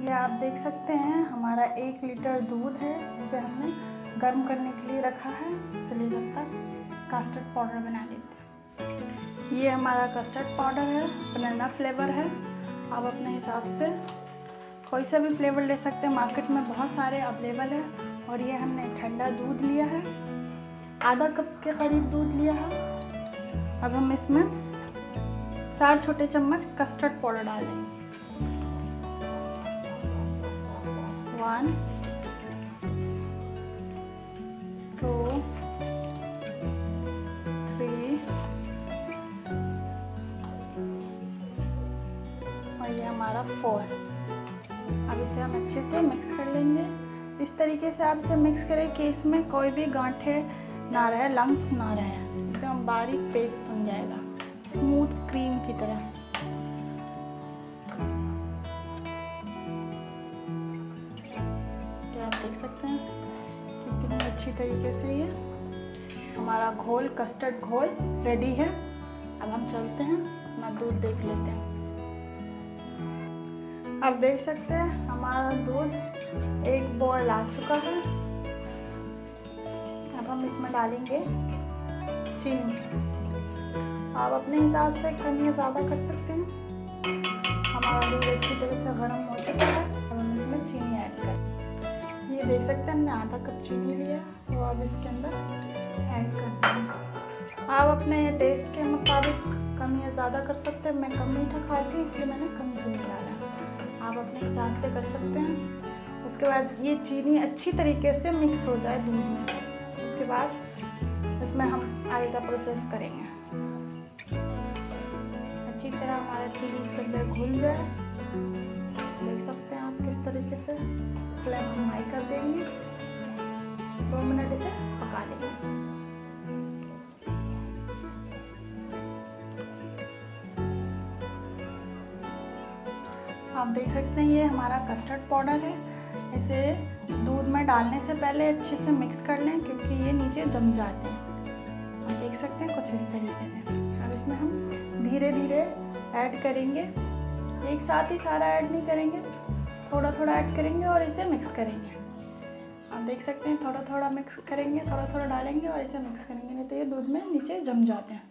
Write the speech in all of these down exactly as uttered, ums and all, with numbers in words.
ये आप देख सकते हैं हमारा एक लीटर दूध है, इसे हमने गर्म करने के लिए रखा है। चलिए जब तक कस्टर्ड पाउडर बना लेते हैं। ये हमारा कस्टर्ड पाउडर है, बनाना फ्लेवर है। आप अपने हिसाब से कोई सा भी फ्लेवर ले सकते हैं, मार्केट में बहुत सारे अवेलेबल है। और ये हमने ठंडा दूध लिया है, आधा कप के करीब दूध लिया है। अब हम इसमें चार छोटे चम्मच कस्टर्ड पाउडर डालेंगे। वन, टू, थ्री और ये हमारा फोर। अब इसे हम अच्छे से मिक्स कर लेंगे। इस तरीके से आप इसे मिक्स करें कि इसमें कोई भी गांठें ना रहे, लम्स ना रहे, एकदम बारीक पेस्ट बन जाएगा, स्मूथ क्रीम की तरह। तो आप देख सकते हैं कितनी अच्छी तरीके से ये हमारा घोल, कस्टर्ड घोल रेडी है। अब हम चलते हैं अपना दूध देख लेते हैं। आप देख सकते हैं हमारा दूध एक बॉयल आ चुका है। अब हम इसमें डालेंगे चीनी। आप अपने हिसाब से कम या ज़्यादा कर सकते हैं। हमारा दूध अच्छी तरह से गर्म हो चुका है। अब हम इसमें चीनी ऐड करें। ये देख सकते हैं हमने आधा कप चीनी लिया, तो अब इसके अंदर ऐड कर देंगे। आप अपने टेस्ट के मुताबिक कम या ज़्यादा कर सकते हैं। मैं कम मीठा खाती हूँ, इसलिए मैंने कम चीनी डाला। आप अपने हिसाब से कर सकते हैं। उसके बाद ये चीनी अच्छी तरीके से मिक्स हो जाए दूध में, उसके बाद इसमें हम आगे का प्रोसेस करेंगे। अच्छी तरह हमारा चीनी इसके अंदर घुल जाए। देख सकते हैं आप किस तरीके से। फ्लेम हम हाई कर देंगे, दो मिनट इसे पका लेंगे। आप देख सकते हैं ये हमारा कस्टर्ड पाउडर है। इसे दूध में डालने से पहले अच्छे से मिक्स कर लें, क्योंकि ये नीचे जम जाते हैं। आप देख सकते हैं कुछ इस तरीके से। अब इसमें हम धीरे धीरे ऐड करेंगे, एक साथ ही सारा ऐड नहीं करेंगे, थोड़ा थोड़ा ऐड करेंगे और इसे मिक्स करेंगे। आप देख सकते हैं थोड़ा थोड़ा मिक्स करेंगे, थोड़ा थोड़ा डालेंगे और इसे मिक्स करेंगे, नहीं तो ये दूध में नीचे जम जाते हैं।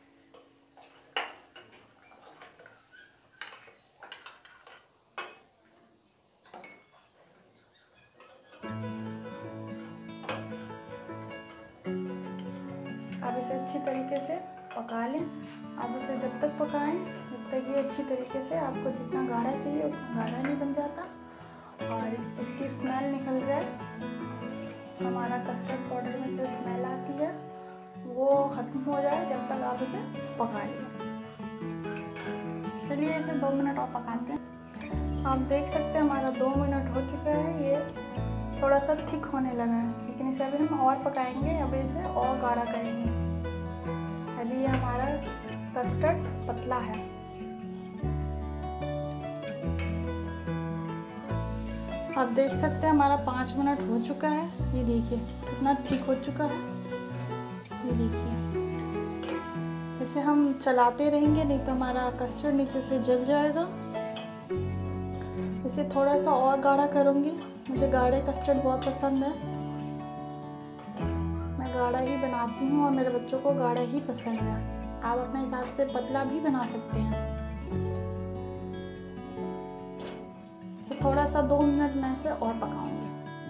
आप इसे अच्छी तरीके से पका लें। आप इसे जब तक पकाएं जब तक ये अच्छी तरीके से, आपको जितना गाढ़ा चाहिए उतना गाढ़ा नहीं बन जाता और इसकी स्मेल निकल जाए। हमारा कस्टर्ड पाउडर में से स्मेल आती है, वो ख़त्म हो जाए जब तक आप इसे पका लें। चलिए इसे दो मिनट और पकाते हैं। आप देख सकते हैं हमारा दो मिनट हो चुका है। ये थोड़ा सा थिक होने लगा है, लेकिन इसे अभी हम और पकाएंगे। अभी इसे और गाढ़ा करेंगे। अभी ये हमारा कस्टर्ड पतला है। आप देख सकते हैं हमारा पाँच मिनट हो चुका है। ये देखिए कितना थिक हो चुका है। ये देखिए, इसे हम चलाते रहेंगे, नहीं तो हमारा कस्टर्ड नीचे से जल जाएगा। इसे थोड़ा सा और गाढ़ा करूँगी। मुझे गाढ़े कस्टर्ड बहुत पसंद है, मैं गाढ़ा ही बनाती हूँ और मेरे बच्चों को गाढ़ा ही पसंद है। आप अपने हिसाब से पतला भी बना सकते हैं। तो थोड़ा सा दो मिनट में इसे और पकाऊंगी।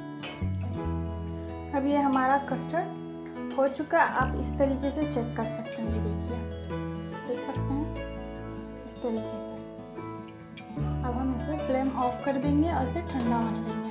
अब ये हमारा कस्टर्ड हो चुका है। आप इस तरीके से चेक कर सकते हैं। ये देखिए, देख सकते हैं इस तरीके से। अब हम इसे फ्लेम ऑफ कर देंगे और इसे ठंडा होने देंगे,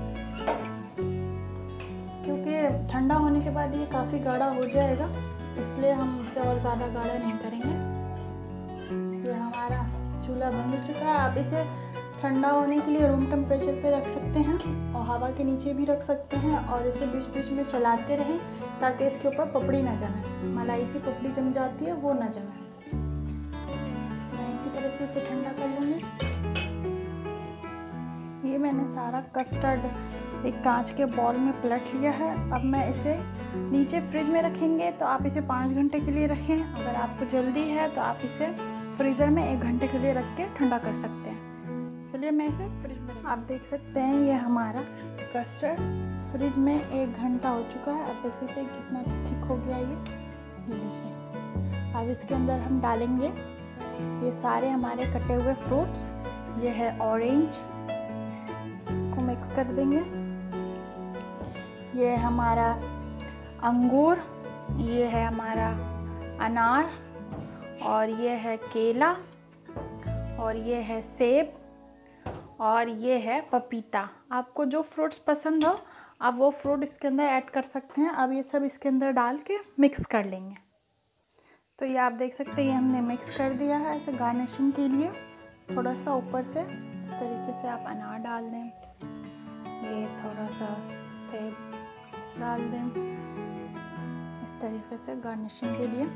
क्योंकि ठंडा होने के बाद ये काफ़ी गाढ़ा हो जाएगा, इसलिए हम इसे और ज़्यादा गाढ़ा नहीं करेंगे। ये हमारा चूल्हा बन चुका है। आप इसे ठंडा होने के लिए रूम टेम्परेचर पे रख सकते हैं और हवा के नीचे भी रख सकते हैं, और इसे बीच बीच में चलाते रहें ताकि इसके ऊपर पपड़ी ना जमे। मलाई सी पपड़ी जम जाती है, वो ना जमे। मैं इसी तरह से इसे ठंडा कर लूँगी। ये मैंने सारा कस्टर्ड एक कांच के बॉल में पलट लिया है। अब मैं इसे नीचे फ्रिज में रखेंगे, तो आप इसे पाँच घंटे के लिए रखें। अगर आपको जल्दी है तो आप इसे फ्रीज़र में एक घंटे के लिए रख के ठंडा कर सकते हैं। चलिए मैं इसे फ्रिज में, आप देख सकते हैं ये हमारा कस्टर्ड फ्रिज में एक घंटा हो चुका है। आप देख सकते हैं कितना थिक हो गया ये देखिए। अब इसके अंदर हम डालेंगे ये सारे हमारे कटे हुए फ्रूट्स। ये है ऑरेंज को मिक्स कर देंगे, ये है हमारा अंगूर, ये है हमारा अनार, और ये है केला, और ये है सेब, और ये है पपीता। आपको जो फ्रूट्स पसंद हो आप वो फ्रूट इसके अंदर ऐड कर सकते हैं। अब ये सब इसके अंदर डाल के मिक्स कर लेंगे। तो ये आप देख सकते हैं ये हमने मिक्स कर दिया है। ऐसे गार्निशिंग के लिए थोड़ा सा ऊपर से इस तरीके से आप अनार डाल दें, ये थोड़ा सा सेब डाल दें इस तरीके से गार्निशिंग के लिए,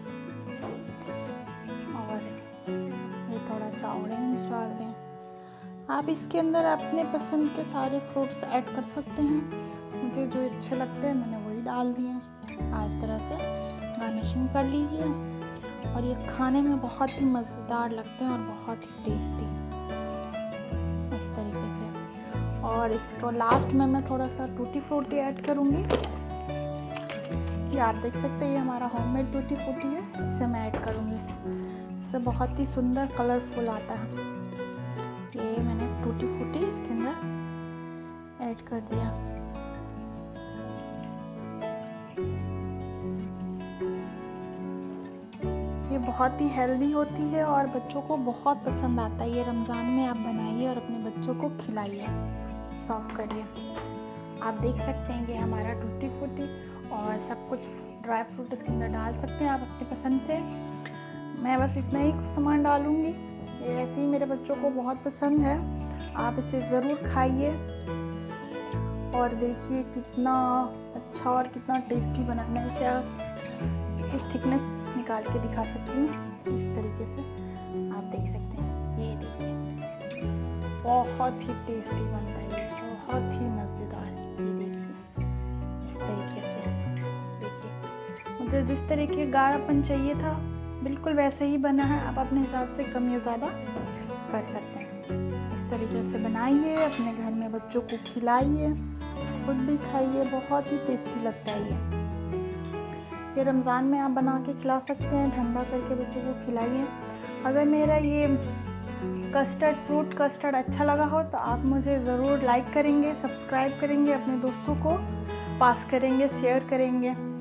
और ये थोड़ा सा ऑरेंज डाल दें। आप इसके अंदर अपने पसंद के सारे फ्रूट्स ऐड कर सकते हैं। मुझे जो अच्छे लगते हैं मैंने वही डाल दिए। इस तरह से गार्निशिंग कर लीजिए, और ये खाने में बहुत ही मज़ेदार लगते हैं और बहुत ही टेस्टी इस तरीके से। और इसको लास्ट में मैं थोड़ा सा टूटी फ्रूटी ऐड करूँगी। ये आप देख सकते हैं ये हमारा होममेड टूटी फ्रूटी है, इसे मैं ऐड करूँगी। इससे बहुत ही सुंदर कलरफुल आता है। ये मैंने टूटी फ्रूटी इसके अंदर ऐड कर दिया। ये बहुत ही हेल्दी होती है और बच्चों को बहुत पसंद आता है। ये रमज़ान में आप बनाइए और अपने बच्चों को खिलाइए, सर्व करिए। आप देख सकते हैं कि हमारा टूटी फ्रूटी और सब कुछ ड्राई फ्रूट इसके अंदर डाल सकते हैं आप अपनी पसंद से। मैं बस इतना ही कुछ सामान डालूँगी। ये ऐसे ही मेरे बच्चों को बहुत पसंद है। आप इसे ज़रूर खाइए और देखिए कितना अच्छा और कितना टेस्टी बना। मैं इसे इसकी थिकनेस निकाल के दिखा सकती हूँ इस तरीके से, आप देख सकते हैं। ये देखिए बहुत ही टेस्टी बनता है, ये बहुत ही मज़ेदार। ये देखिए इस तरीके से, देखिए मुझे जिस तरीके गाढ़ापन चाहिए था बिल्कुल वैसे ही बना है। आप अपने हिसाब से कम या ज़्यादा कर सकते हैं। इस तरीके से बनाइए, अपने घर में बच्चों को खिलाइए, खुद भी खाइए, बहुत ही टेस्टी लगता है ये। ये रमज़ान में आप बना के खिला सकते हैं, ठंडा करके बच्चों को खिलाइए। अगर मेरा ये कस्टर्ड फ्रूट कस्टर्ड अच्छा लगा हो तो आप मुझे ज़रूर लाइक करेंगे, सब्सक्राइब करेंगे, अपने दोस्तों को पास करेंगे, शेयर करेंगे।